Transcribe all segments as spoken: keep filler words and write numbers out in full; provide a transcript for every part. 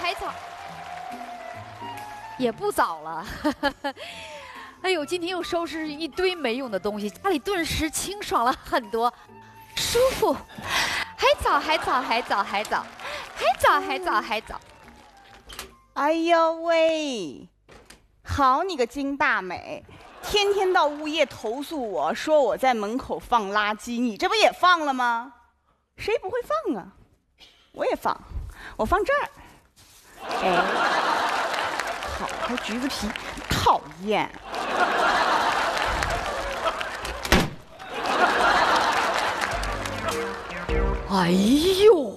还早，也不早了。哎呦，今天又收拾一堆没用的东西，家里顿时清爽了很多，舒服。还早，还早，还早，还早，还早，还早，还早。 哎呦喂，好你个金大美！天天到物业投诉我说我在门口放垃圾，你这不也放了吗？谁不会放啊？我也放，我放这儿。哎，好还橘子皮，讨厌！ 哎呦，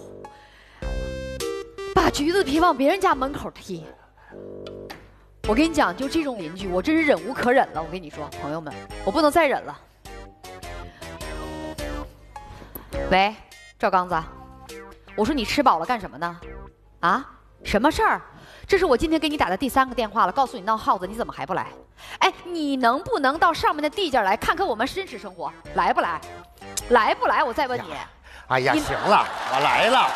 把橘子皮往别人家门口踢！我跟你讲，就这种邻居，我真是忍无可忍了。我跟你说，朋友们，我不能再忍了。喂，赵刚子，我说你吃饱了干什么呢？啊，什么事儿？这是我今天给你打的第三个电话了，告诉你闹耗子，你怎么还不来？哎，你能不能到上面的地界来看看我们真实生活？来不来？来不来？我再问你。 哎呀，行了，我来了。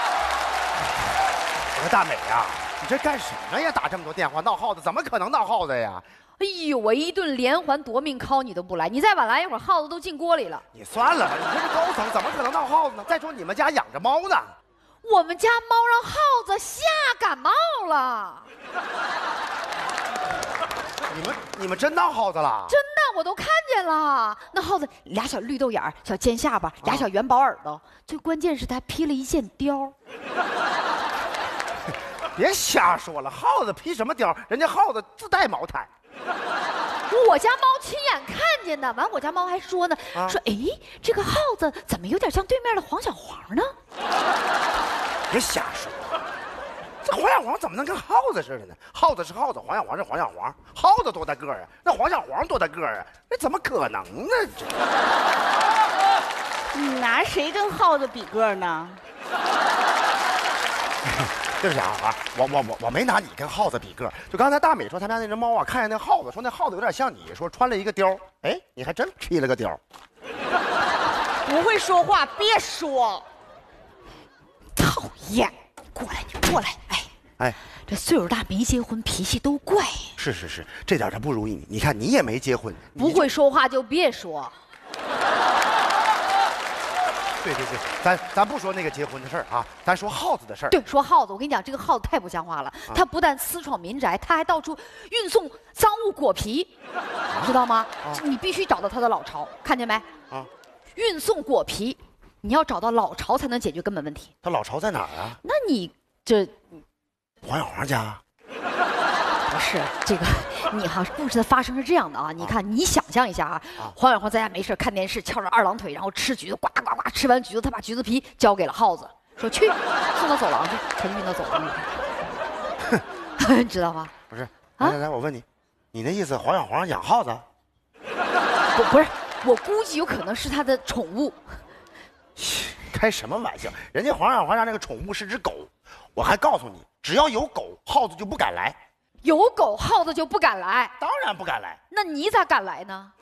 我说大美呀、啊，你这干什么呀？打这么多电话闹耗子，怎么可能闹耗子呀？ 哎呦，我一顿连环夺命 call 你都不来，你再晚来一会儿，耗子都进锅里了。 你算了吧，你这是高层，怎么可能闹耗子呢？再说你们家养着猫呢。 我们家猫让耗子吓感冒了。 你们你们真闹耗子了？ 真的，我都看见了。那耗子俩小绿豆眼儿，小尖下巴，俩小元宝耳朵，最关键是它披了一件貂。 别瞎说了，耗子披什么貂？人家耗子自带毛毯。 我家猫亲眼看见的，完我家猫还说呢，啊、说哎，这个耗子怎么有点像对面的黄小黄呢？ 别瞎说，这黄小黄怎么能跟耗子似的呢？耗子是耗子，黄小黄是黄小黄，耗子多大个儿啊？那黄小黄多大个儿啊？那怎么可能呢？ 你拿谁跟耗子比个儿呢？ 对不起啊，啊，我我我我没拿你跟耗子比个儿。就刚才大美说他家那只猫啊，看见那耗子，说那耗子有点像你，说穿了一个貂。哎，你还真披了个貂。 不会说话别说。 讨厌！过来，你过来！哎哎，这岁数大没结婚，脾气都怪。 是是是，这点他不如意你。你看你也没结婚， 不会说话就别说。 对对对，咱咱不说那个结婚的事儿啊，咱说耗子的事儿。 对，说耗子，我跟你讲，这个耗子太不像话了。啊、他不但私闯民宅，他还到处运送赃物果皮，啊、知道吗？啊、你必须找到他的老巢，看见没？啊，运送果皮，你要找到老巢才能解决根本问题。 他老巢在哪儿啊？ 那你这黄小黄家？ 不是这个。你哈，故事的发生是这样的啊！你看，你想象一下啊，黄小黄在家没事看电视，翘着二郎腿，然后吃橘子，呱呱呱，吃完橘子，他把橘子皮交给了耗子，说去送到走廊去，他就运到走廊里，知道吗？ 不是，来来来，我问你，你那意思黄小黄养耗子？ 不不是，我估计有可能是他的宠物。 开什么玩笑？人家黄小黄家那个宠物是只狗，我还告诉你，只要有狗，耗子就不敢来。 有狗，耗子就不敢来？ 当然不敢来。 那你咋敢来呢？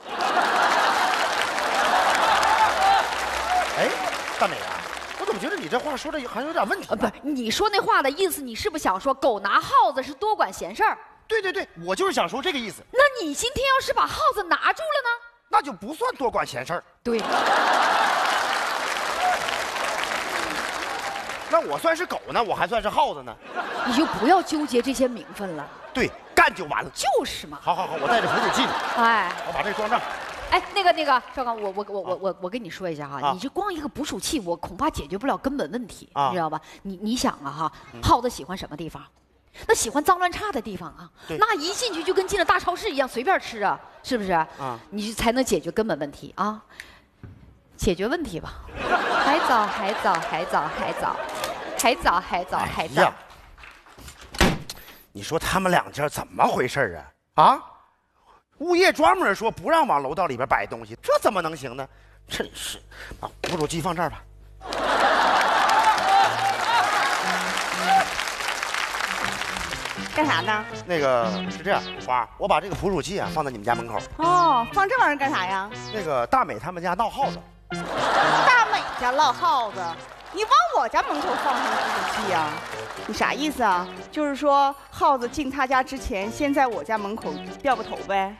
哎，大美啊，我怎么觉得你这话说的好像有点问题、啊？ 不是，你说那话的意思，你是不是想说狗拿耗子是多管闲事儿？ 对对对，我就是想说这个意思。 那你今天要是把耗子拿住了呢？ 那就不算多管闲事儿。 对。 那我算是狗呢，我还算是耗子呢？ 你就不要纠结这些名分了。 对，干就完了。 就是嘛。 好好好，我带着捕鼠器呢。 哎， 我把这装上。 哎，那个那个，赵刚，我我我我我我跟你说一下哈，啊、你这光一个捕鼠器，我恐怕解决不了根本问题，啊、你知道吧？你你想啊哈，耗子喜欢什么地方？那喜欢脏乱差的地方啊，那一进去就跟进了大超市一样，随便吃啊，是不是？啊，你才能解决根本问题啊。解决问题吧，还早还早还早还早，还早还早还早。 你说他们两家怎么回事啊？啊，物业专门说不让往楼道里边摆东西，这怎么能行呢？真是，把捕鼠器放这儿吧。 干啥呢？ 那个是这样，花，我把这个捕鼠器啊放在你们家门口。 哦，放这玩意儿干啥呀？ 那个大美他们家闹耗子。 大美家闹耗子， 你往我家门口放什么捕鼠器呀？你啥意思啊？就是说耗子进他家之前，先在我家门口掉个头呗？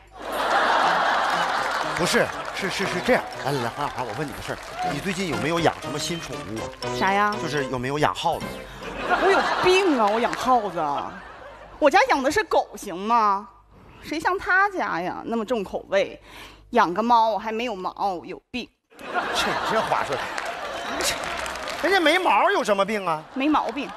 不是，是是是这样。来来来，黄小华，我问你个事儿，你最近有没有养什么新宠物啊？ 啥呀？ 就是有没有养耗子？ 我有病啊！我养耗子，我家养的是狗，行吗？谁像他家呀，那么重口味，养个猫还没有毛，有病。 这这话说，人家没毛有什么病啊？ 没毛病。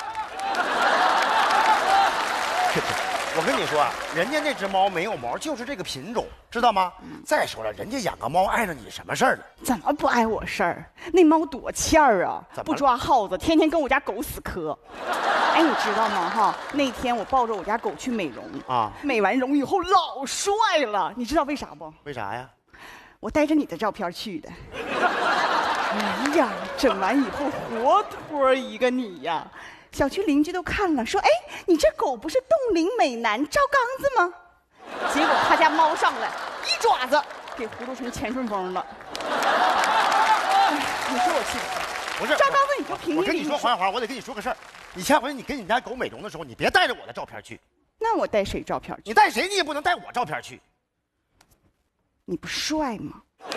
我跟你说啊，人家那只猫没有毛，就是这个品种，知道吗？嗯、再说了，人家养个猫碍着你什么事儿呢？ 怎么不碍我事儿？那猫多欠儿啊！不抓耗子，天天跟我家狗死磕。哎，你知道吗？哈，那天我抱着我家狗去美容啊，美完容以后老帅了，你知道为啥不？ 为啥呀？ 我带着你的照片去的。哎呀，整完以后活脱一个你呀！小区邻居都看了，说：“哎，你这狗不是冻龄美男赵刚子吗？”结果他家猫上来一爪子给糊弄成钱顺风了。哎，你说我气不气？ 不是赵刚子，你就评评理。 我跟你说，黄小华，我得跟你说个事儿。你下回你给你家狗美容的时候，你别带着我的照片去。 那我带谁照片去？ 你带谁，你也不能带我照片去。 你不帅吗？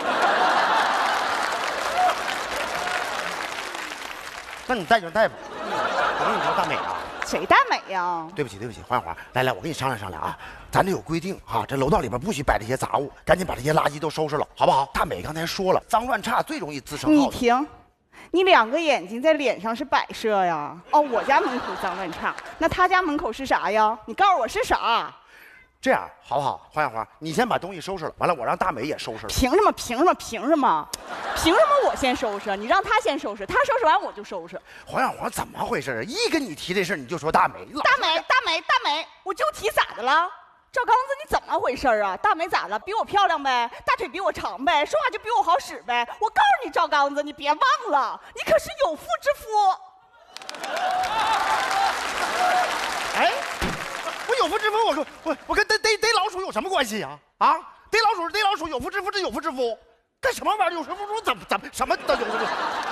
那你带就带吧。我跟你说，大美啊， 谁大美呀？ 对不起，对不起，黄小华，来来，我跟你商量商量啊，咱这有规定哈、啊，这楼道里边不许摆这些杂物，赶紧把这些垃圾都收拾了，好不好？大美刚才说了，脏乱差最容易滋生耗子。 你停，你两个眼睛在脸上是摆设呀？哦，我家门口脏乱差，那他家门口是啥呀？你告诉我是啥？ 这样好不好？黄小华，你先把东西收拾了，完了我让大美也收拾了。 凭什么？凭什么？凭什么？凭什么我先收拾？你让他先收拾，他收拾完我就收拾。 黄小华怎么回事？一跟你提这事你就说大美。 大美，大美，大美，我就提咋的了？赵刚子，你怎么回事啊？大美咋了？比我漂亮呗，大腿比我长呗，说话就比我好使呗。我告诉你，赵刚子，你别忘了，你可是有妇之夫。 哎。我有妇之夫，我说我我跟逮逮逮老鼠有什么关系呀？啊，逮老鼠是逮老鼠，有妇之夫是有妇之夫，干什么玩意儿？有什么夫怎么怎么什么的有妇之夫？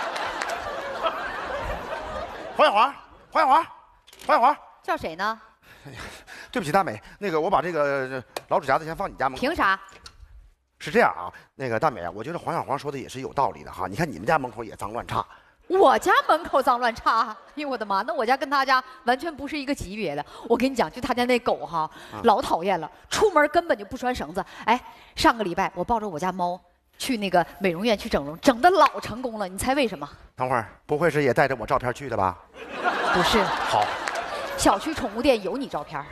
黄小华，黄小华，黄小华， 叫谁呢？ 哎呀，对不起，大美，那个我把这个老鼠夹子先放你家门口。 凭啥？ 是这样啊，那个大美啊，我觉得黄小华说的也是有道理的哈。你看你们家门口也脏乱差。 我家门口脏乱差，哎呦我的妈！那我家跟他家完全不是一个级别的。我跟你讲，就他家那狗哈，啊、老讨厌了，出门根本就不拴绳子。哎，上个礼拜我抱着我家猫去那个美容院去整容，整得老成功了。你猜为什么？ 等会儿，不会是也带着我照片去的吧？ 不是。 好， 小区宠物店有你照片。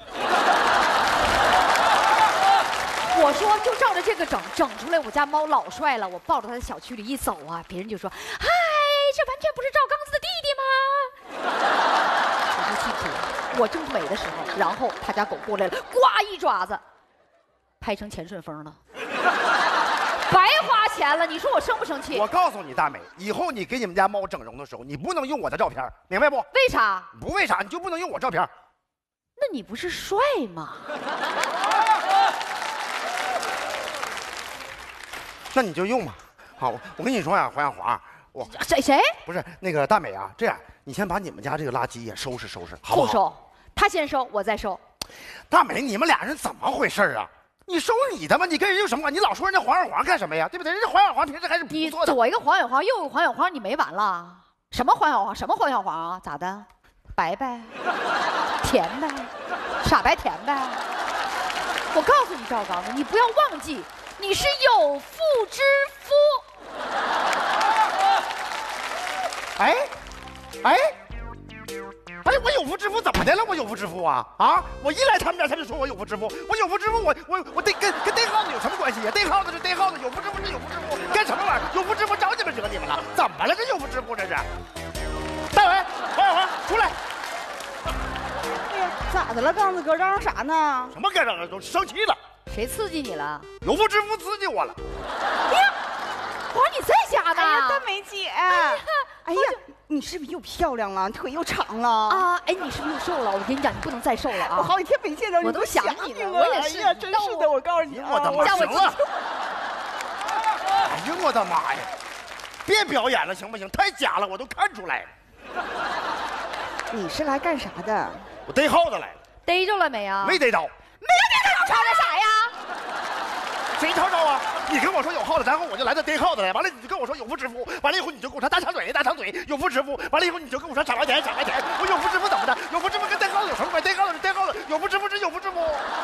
我说就照着这个整，整出来我家猫老帅了。我抱着它在小区里一走啊，别人就说：“嗨，这完全不是赵刚子的弟弟吗？”我就气哭了。我正美的时候，然后他家狗过来了，呱一爪子，拍成钱顺风了，白花钱了。你说我生不生气？ 我告诉你，大美，以后你给你们家猫整容的时候，你不能用我的照片，明白不？ 为啥？ 不为啥，你就不能用我照片。 那你不是帅吗？ 那你就用嘛。好，我我跟你说呀，黄小华，我谁谁不是那个大美啊？这样，你先把你们家这个垃圾也收拾收拾，好不好？ 不收，他先收，我再收。 大美，你们俩人怎么回事啊？你收你的嘛，你跟人有什么关系？你老说人家黄小华干什么呀？对不对？人家黄小华平时还是不错的。 左一个黄小华，右一个黄小华，你没完了？什么黄小华？什么黄小华啊？咋的？白呗，甜呗，傻白甜呗。我告诉你，赵刚子，你不要忘记。你是有妇之夫。 哎，哎，哎，我有妇之夫怎么的了？我有妇之夫啊啊！我一来他们家他就说我有妇之夫，我有妇之夫，我我我逮跟跟逮耗子有什么关系呀？逮耗子是逮耗子，有妇之夫是有妇之夫，干什么玩意儿？有妇之夫找你们惹你们了？怎么了？这有妇之夫这是？大伟，黄小华，出来！ 哎呀，咋的了，刚子哥嚷嚷啥呢？ 什么该嚷嚷？都生气了。 谁刺激你了？ 有妇之夫刺激我了。 哎呀，华你在家呢？ 哎呀，大美姐，哎呀，哎呀，你是不是又漂亮了？腿又长了啊？哎，你是不是又瘦了？我跟你讲，你不能再瘦了啊！ 我好几天没见着你， 我都想你了。我也是， 哎呀，真是的，我告诉你， 我的妈！行了！哎呀，我的妈呀！ 别表演了，行不行？太假了，我都看出来了。 你是来干啥的？ 我逮耗子来了。 逮着了没啊？ 没逮着。 没逮着，吵的啥呀？ 谁吵吵啊？你跟我说有耗子，然后我就来这逮耗子来。完了，你就跟我说有福支付，完了以后你就跟我说大长腿，大长腿，有福支付。完了以后你就跟我说傻白甜，傻白甜。我有福支付怎么的？有福支付跟逮耗子有什么关系？逮耗子是逮耗子，有福支付是有福支付。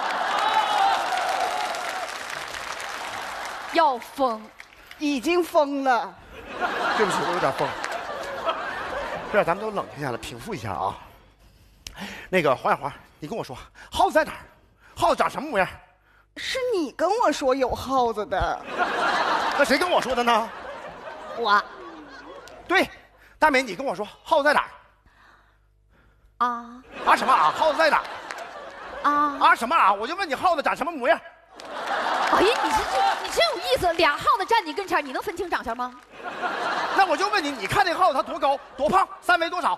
要疯， 已经疯了。 对不起，我有点疯。这样咱们都冷静下来，平复一下啊。那个黄小华，你跟我说，耗子在哪儿？耗子长什么模样？ 是你跟我说有耗子的。 那谁跟我说的呢？ 我。 对，大美，你跟我说耗子在哪儿？ 啊啊什么啊？耗子在哪儿？ 啊啊什么啊？我就问你耗子长什么模样？ 哎呀，你这这你真有意思，俩耗子站你跟前，你能分清长相吗？ 那我就问你，你看那耗子它多高多胖，三围多少？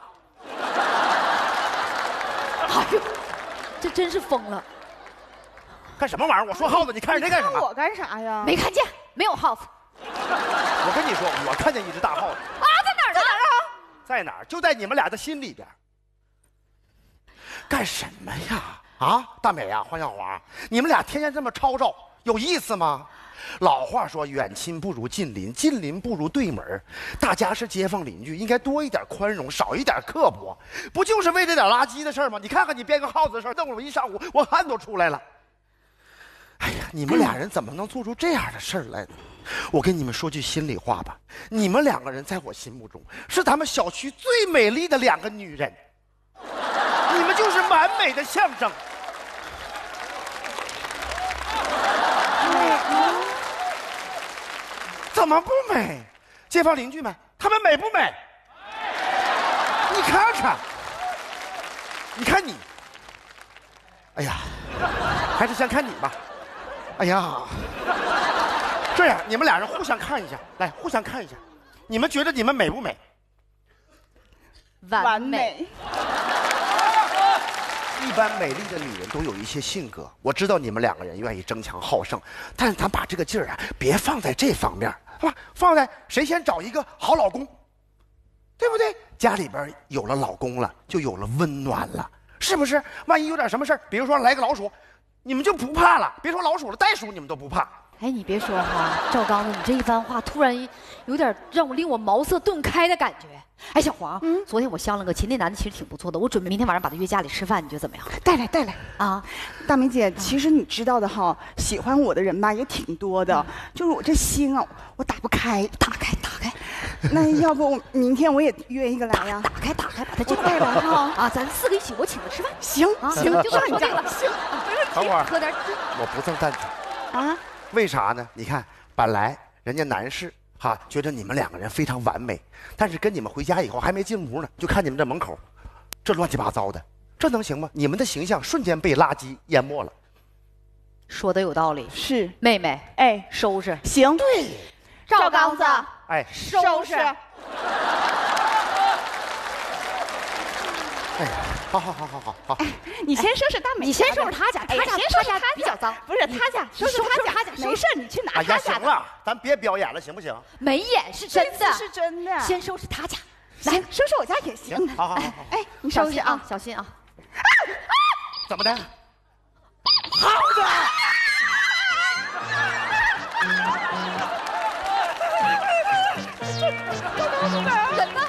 哎呦，这真是疯了！ 干什么玩意儿？我说耗子，你看人家干什么？ 我干啥呀？ 没看见，没有耗子。 我跟你说，我看见一只大耗子。 啊，在哪儿呢？ 在哪儿？就在你们俩的心里边。干什么呀？啊，大美呀、啊，黄小华，你们俩天天这么吵吵，有意思吗？老话说，远亲不如近邻，近邻不如对门。大家是街坊邻居，应该多一点宽容，少一点刻薄。不就是为这点垃圾的事儿吗？你看看你编个耗子的事儿，弄我一上午，我汗都出来了。哎呀，你们俩人怎么能做出这样的事儿来呢？我跟你们说句心里话吧，你们两个人在我心目中是咱们小区最美丽的两个女人，你们就是完美的象征。怎么不美？街坊邻居们，他们美不美？你看看，你看你，哎呀，还是先看你吧。哎呀，这样你们俩人互相看一下，来，互相看一下，你们觉得你们美不美？ 完美。 一般美丽的女人都有一些性格，我知道你们两个人愿意争强好胜，但是咱把这个劲儿啊，别放在这方面，是吧？放在谁先找一个好老公，对不对？家里边有了老公了，就有了温暖了，是不是？万一有点什么事儿，比如说来个老鼠，你们就不怕了。别说老鼠了，袋鼠你们都不怕。 哎，你别说哈，赵刚子，你这一番话突然有点让我令我茅塞顿开的感觉。哎，小黄，嗯，昨天我相了个亲，那男的其实挺不错的，我准备明天晚上把他约家里吃饭，你觉得怎么样？ 带来带来啊， 大明姐，其实你知道的哈，喜欢我的人吧也挺多的，嗯、就是我这心啊，我打不开， 打开打开。 那要不明天我也约一个来呀？ 打开打开，把他叫带来哈啊，咱四个一起，我请他吃饭。 行啊， 行， 就这么定了。行，没问题。 等会儿喝点。 我不赠蛋酒啊？ 为啥呢？你看，本来人家男士。哈，觉得你们两个人非常完美，但是跟你们回家以后还没进屋呢，就看你们这门口，这乱七八糟的，这能行吗？你们的形象瞬间被垃圾淹没了。 说的有道理， 是妹妹， 哎， 收拾。 行， 对， 赵刚子， 哎， 收拾。 哎，好好好好好好， 哎，你先收拾大美， 你先收拾他家，他家他家比较脏， 不是他家，收拾他家，没事，你去拿他家。 哎呀，行了，咱别表演了，行不行？ 没演是真的， 是真的。 先收拾他家， 来收拾我家也行。 好好好好， 哎，你收拾啊， 小心啊！ 怎么的？耗子！ 人呢？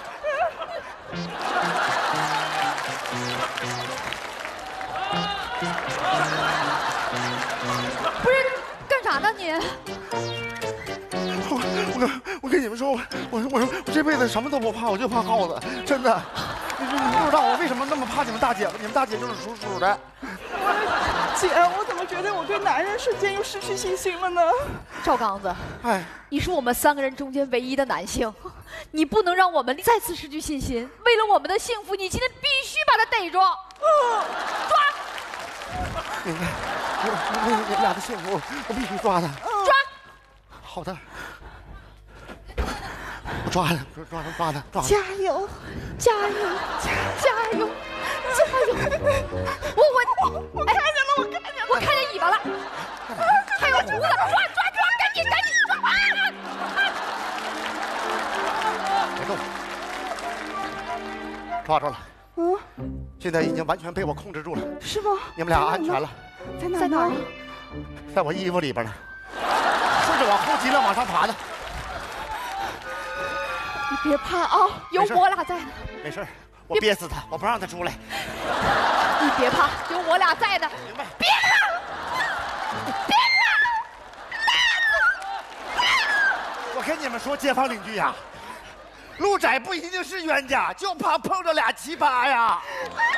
不是干啥呢你？ 我我我跟你们说，我我我我这辈子什么都不怕，我就怕耗子，真的。你你不知道我为什么那么怕你们大姐夫，你们大姐就是属鼠的。 姐，我怎么觉得我对男人瞬间又失去信心了呢？ 赵刚子， 哎， 你是我们三个人中间唯一的男性，你不能让我们再次失去信心。为了我们的幸福，你今天必须把他逮住，嗯、抓！ 明白，我为了你们俩的幸福，我必须抓他。 抓！ 好的，我抓他，抓他，抓他，抓他！ 加油， 加油，加油！加油！我我我看见了，我看见了，我看见尾巴了，还有胡子，抓抓抓，赶紧赶紧抓！啊！ 住，抓住了。 嗯， 现在已经完全被我控制住了。 是吗？ 你们俩安全了。 在哪？在哪？ 在我衣服里边呢，顺着我后脊梁往上爬的。 你别怕啊，有我俩在呢。 没事，我憋死他，我不让他出来。 你别怕，有我俩在呢。 明白？ 别怕，别怕！我跟你们说，街坊邻居呀，路窄不一定是冤家，就怕碰着俩奇葩呀。